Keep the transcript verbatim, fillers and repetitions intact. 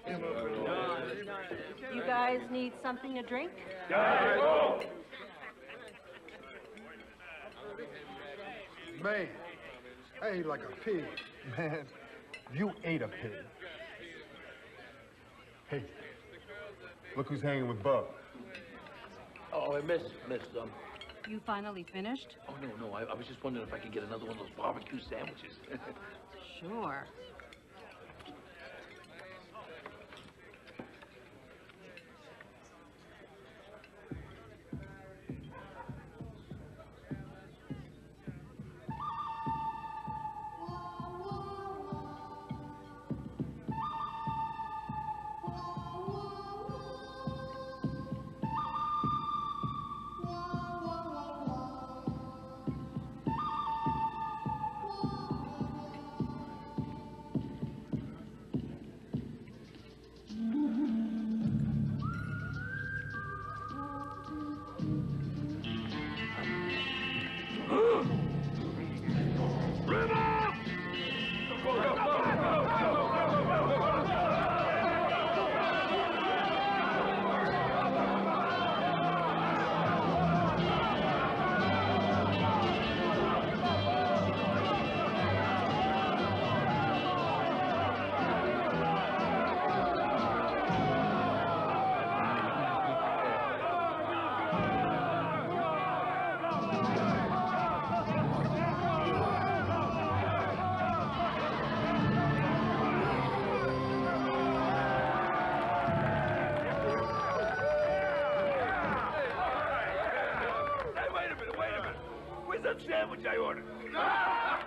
You guys need something to drink? Man, I ate like a pig. Man, you ate a pig. Hey, look who's hanging with Bub. Oh, I missed, missed, um... You finally finished? Oh, no, no, I, I was just wondering if I could get another one of those barbecue sandwiches. Sure. Where's that sandwich I ordered?